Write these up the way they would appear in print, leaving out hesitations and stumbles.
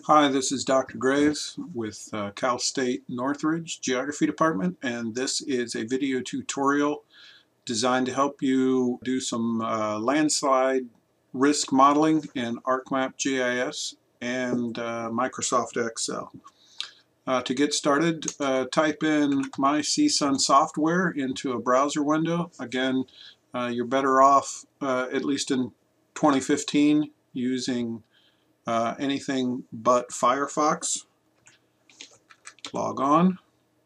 Hi, this is Dr. Graves with Cal State Northridge Geography Department, and this is a video tutorial designed to help you do some landslide risk modeling in ArcMap GIS and Microsoft Excel. To get started, type in My CSUN Software into a browser window. Again, you're better off, at least in 2015, using anything but Firefox. Log on.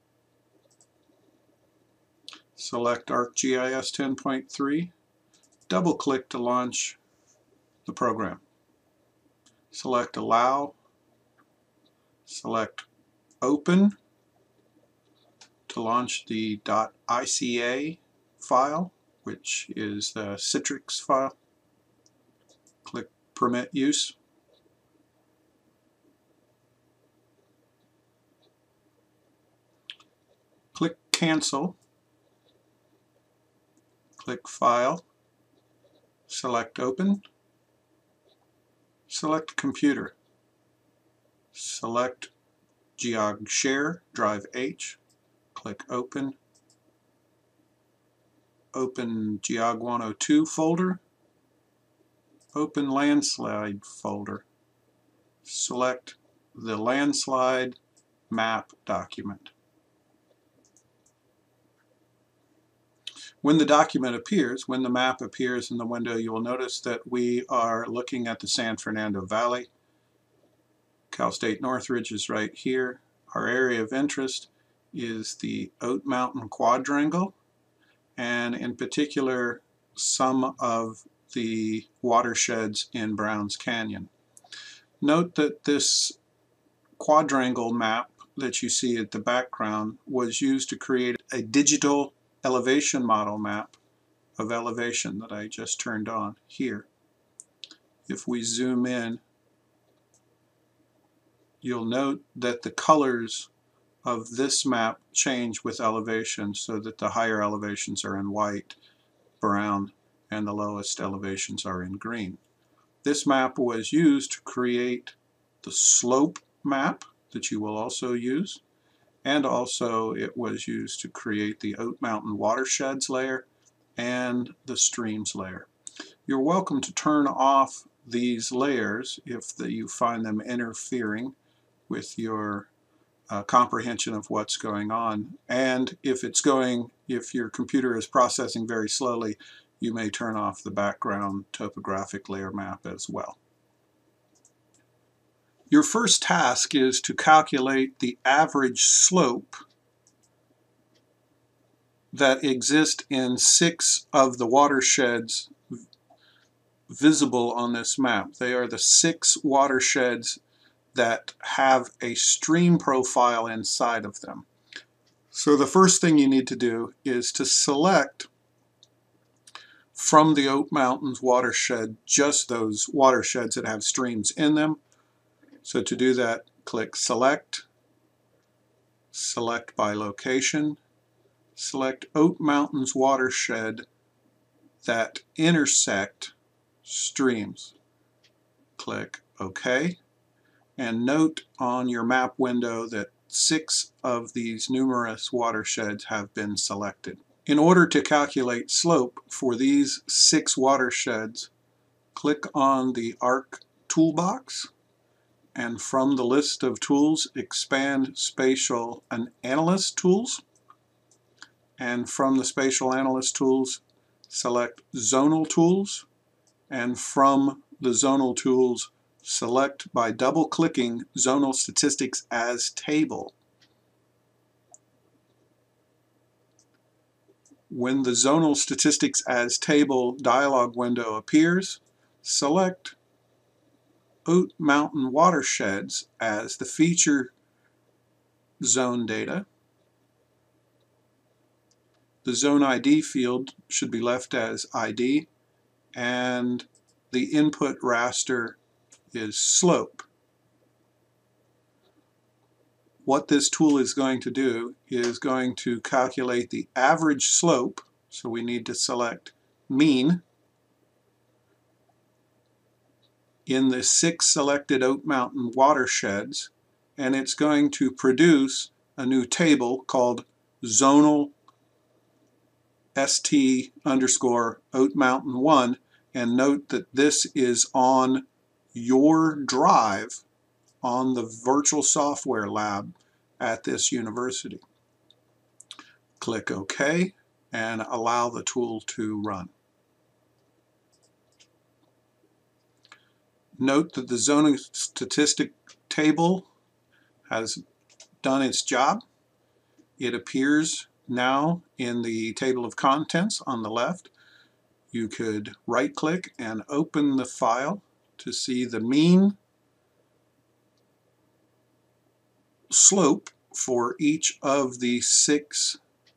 Select ArcGIS 10.3. Double click to launch the program. Select Allow. Select Open to launch the .ica file, which is the Citrix file. Click Permit Use. Click Cancel. Click File. Select Open. Select Computer. Select Geog Share, Drive H. Click Open. Open Geog 102 folder. Open Landslide folder. Select the Landslide map document. When the document appears, when the map appears in the window, you will notice that we are looking at the San Fernando Valley. Cal State Northridge is right here. Our area of interest is the Oat Mountain Quadrangle, and in particular some of the watersheds in Browns Canyon. Note that this quadrangle map that you see at the background was used to create a digital elevation model map of elevation that I just turned on here. If we zoom in, you'll note that the colors of this map change with elevation, so that the higher elevations are in white, brown, and the lowest elevations are in green. This map was used to create the slope map that you will also use, and also it was used to create the Oat Mountain watersheds layer and the streams layer. You're welcome to turn off these layers if you find them interfering with your comprehension of what's going on, and if your computer is processing very slowly, you may turn off the background topographic layer map as well. Your first task is to calculate the average slope that exist in 6 of the watersheds visible on this map. They are the 6 watersheds that have a stream profile inside of them. So the first thing you need to do is to select from the Oat Mountains watershed just those watersheds that have streams in them. So to do that, click Select, select by location, select Oat Mountains watershed that intersect streams. Click OK, and note on your map window that 6 of these numerous watersheds have been selected. In order to calculate slope for these 6 watersheds, click on the Arc toolbox, and from the list of tools, expand Spatial and Analyst tools. And from the Spatial Analyst tools, select Zonal tools. And from the Zonal tools, select by double-clicking Zonal Statistics as Table. When the Zonal Statistics as Table dialog window appears, select Oat Mountain watersheds as the feature zone data. The zone ID field should be left as ID, and the input raster is slope. What this tool is going to do is going to calculate the average slope, so we need to select mean in the 6 selected Oat Mountain watersheds, and it's going to produce a new table called zonal st underscore Oat Mountain 1, and note that this is on your drive on the virtual software lab at this university. Click OK and allow the tool to run. Note that the zoning statistic table has done its job. It appears now in the table of contents on the left. You could right click and open the file to see the mean slope for each of the 6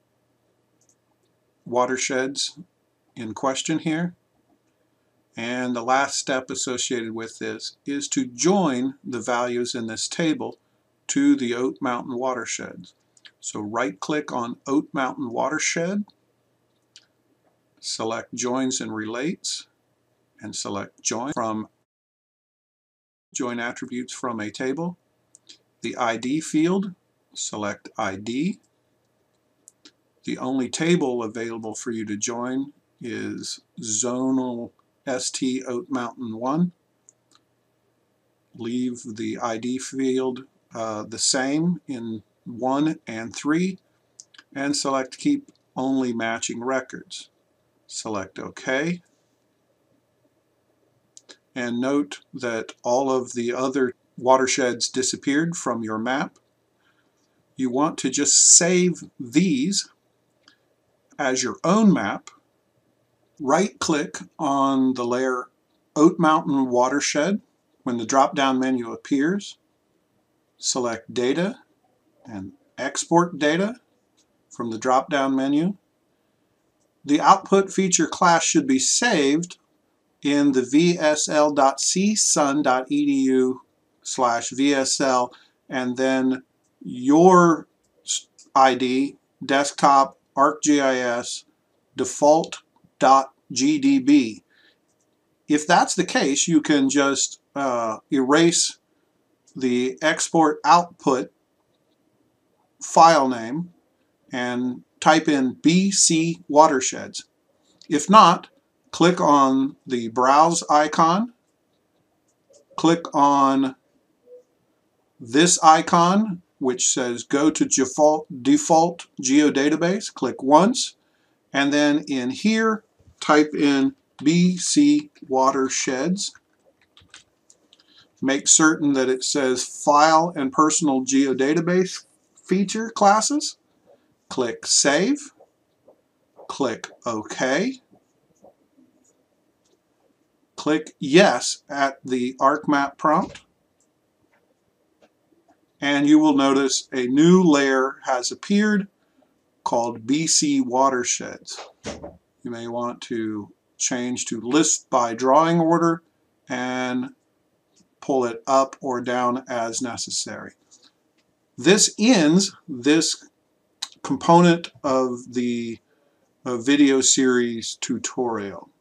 watersheds in question here. And the last step associated with this is to join the values in this table to the Oat Mountain watersheds. So right click on Oat Mountain watershed, select Joins and Relates, and select Join from Join Attributes from a Table. The ID field, select ID. The only table available for you to join is zonal st Oat Mountain 1. Leave the ID field the same in 1 and 3, and select Keep Only Matching Records. Select OK. And note that all of the other watersheds disappeared from your map. You want to just save these as your own map. Right-click on the layer Oat Mountain Watershed when the drop-down menu appears. Select Data and Export Data from the drop-down menu. The output feature class should be saved in the vsl.csun.edu/vsl, and then your ID, desktop, ArcGIS, default.gdb. If that's the case, you can just erase the export output file name and type in BC Watersheds. If not, click on the Browse icon, click on this icon which says Go to Default Geodatabase, click once, and then in here type in BC Watersheds. Make certain that it says File and Personal Geodatabase feature classes. Click Save. Click OK. Click Yes at the ArcMap prompt. And you will notice a new layer has appeared called BC Watersheds. You may want to change to List by Drawing Order and pull it up or down as necessary. This ends this component of the video series tutorial.